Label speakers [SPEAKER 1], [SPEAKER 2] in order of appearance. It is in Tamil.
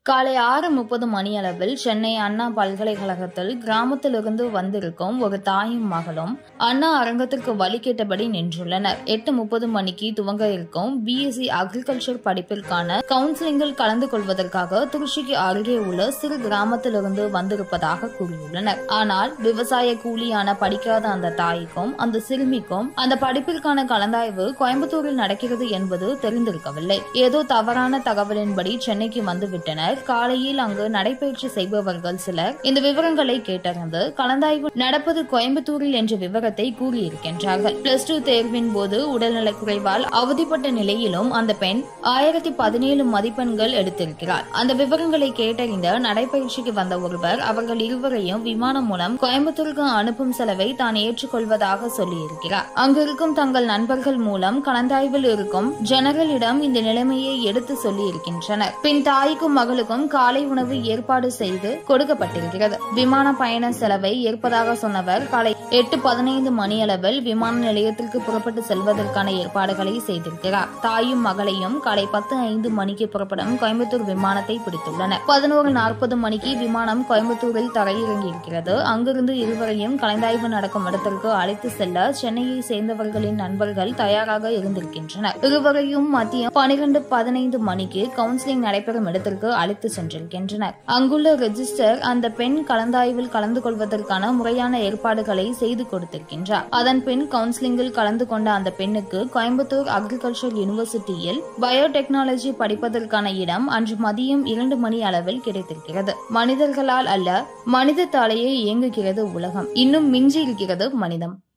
[SPEAKER 1] காலை 6:30 மணியளவில் சென்னை அண்ணா பல்கலைக்கழகத்தில் கிராமத்திலிருந்து வந்திருக்கும் ஒரு தாயும் மகளும் அண்ணா அரங்கத்திற்கு வழி கேட்டபடி நின்றுள்ளனர். 8:30 மணிக்கு துவங்க இருக்கும் பிஎஸ்சி அக்ரிகல்ச்சர் படிப்பிற்கான கவுன்சிலிங்கில் கலந்து கொள்வதற்காக திருச்சிக்கு அருகே உள்ள சிறு கிராமத்திலிருந்து வந்திருப்பதாக கூறியுள்ளனர். ஆனால் விவசாய கூலியான படிக்காத அந்த தாய்க்கும் அந்த சிறுமிக்கும் அந்த படிப்பிற்கான கலந்தாய்வு கோயம்புத்தூரில் நடக்கிறது என்பது தெரிந்திருக்கவில்லை. ஏதோ தவறான தகவலின்படி சென்னைக்கு வந்துவிட்டனர். காலையில் அங்கு நடைபயிற்சி செய்பவர்கள் சிலர் இந்த விவரங்களை கேட்டறிந்து கலந்தாய்வு நடப்பது கோயம்புத்தூரில் என்ற விவரத்தை கூறியிருக்கின்றார்கள். +2 தேர்வின் போது உடல்நலக் குறைவால் அவதிப்பட்ட நிலையிலும் அந்த பெண் 1017 மதிப்பெண்கள் எடுத்திருக்கிறார். அந்த விவரங்களை கேட்டறிந்த நடைபயிற்சிக்கு வந்த ஒருவர் அவர்கள் இருவரையும் விமானம் மூலம் கோயம்புத்தூருக்கு அனுப்பும் செலவை தான் ஏற்றுக்கொள்வதாக சொல்லியிருக்கிறார். அங்கிருக்கும் தங்கள் நண்பர்கள் மூலம் கலந்தாய்வில் இருக்கும் ஜெனரலிடம் இந்த நிலைமையை எடுத்து சொல்லியிருக்கின்றனர். பின் தாய்க்கும் மகளுக்கும் காலை உணவு ஏற்பாடு செய்து கொடுக்கப்பட்டிருக்கிறது. விமான பயண செலவை ஏற்பதாக சொன்னவர் காலை 8:15 மணியளவில் விமான நிலையத்திற்கு புறப்பட்டு செல்வதற்கான ஏற்பாடுகளை செய்திருக்கிறார். தாயும் மகளையும் காலை 10:05 மணிக்கு புறப்படும் கோயம்புத்தூர் விமானத்தை பிடித்துள்ளனர். 11:40 மணிக்கு விமானம் கோயம்புத்தூரில் தரையிறங்கியிருக்கிறது. அங்கிருந்து இருவரையும் கலந்தாய்வு நடக்கும் இடத்திற்கு அழைத்து செல்ல சென்னையை சேர்ந்தவர்களின் நண்பர்கள் தயாராக இருந்திருக்கின்றனர். இருவரையும் மதியம் 12:15 மணிக்கு கவுன்சிலிங் நடைபெறும் இடத்திற்கு அழைத்து சென்றிருக்கின்றனர். அங்குள்ள ரெஜிஸ்டர் அந்த பெண் கலந்தாய்வில் கலந்து கொள்வதற்கான முறையான ஏற்பாடுகளை செய்து கொடுத்திருக்கின்றார். அதன் பின் கவுன்சிலிங்கில் கலந்து கொண்ட அந்த பெண்ணுக்கு கோயம்புத்தூர் அக்ரிகல்ச்சர் யூனிவர்சிட்டியில் பயோடெக்னாலஜி படிப்பதற்கான இடம் அன்று மதியம் 2 மணி அளவில் கிடைத்திருக்கிறது. மனிதர்களால் அல்ல, மனிதத்தாலேயே இயங்குகிறது உலகம். இன்னும் மிஞ்சி இருக்கிறது மனிதம்.